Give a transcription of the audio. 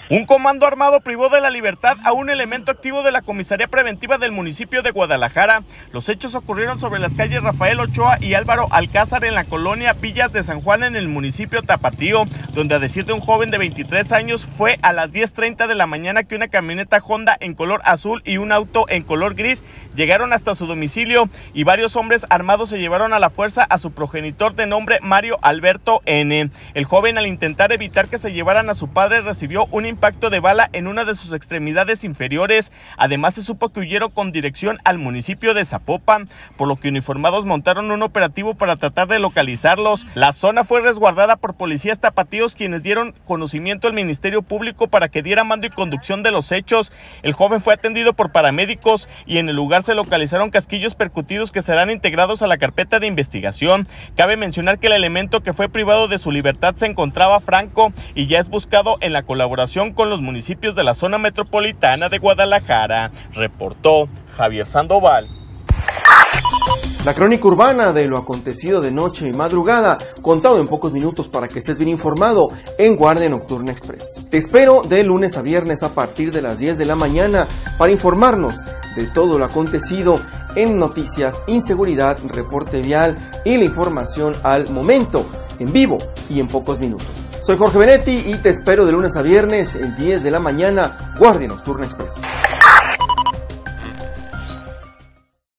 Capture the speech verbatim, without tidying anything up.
Un comando armado privó de la libertad a un elemento activo de la comisaría preventiva del municipio de Guadalajara. Los hechos ocurrieron sobre las calles Rafael Ochoa y Álvaro Alcázar en la colonia Villas de San Juan en el municipio Tapatío, donde a decir de un joven de veintitrés años fue a las diez treinta de la mañana que una camioneta Honda en color azul y un auto en color gris llegaron hasta su domicilio y varios hombres armados se llevaron a la fuerza a su progenitor de nombre Mario Alberto N. El joven, al intentar evitar que se llevaran a su padre, recibió un impacto de bala en una de sus extremidades inferiores. Además, se supo que huyeron con dirección al municipio de Zapopan, por lo que uniformados montaron un operativo para tratar de localizarlos. La zona fue resguardada por policías tapatíos, quienes dieron conocimiento al Ministerio Público para que diera mando y conducción de los hechos. El joven fue atendido por paramédicos y en el lugar se localizaron casquillos percutidos que serán integrados a la carpeta de investigación. Cabe mencionar que el elemento que fue privado de su libertad se encontraba franco y ya es buscado en la colaboración con los municipios de la zona metropolitana de Guadalajara. Reportó Javier Sandoval. La crónica urbana de lo acontecido de noche y madrugada, contado en pocos minutos para que estés bien informado en Guardia Nocturna Express. Te espero de lunes a viernes a partir de las diez de la mañana para informarnos de todo lo acontecido en noticias, inseguridad, reporte vial y la información al momento, en vivo y en pocos minutos. Soy Jorge Benetti y te espero de lunes a viernes en diez de la mañana, Guardia Nocturna Express.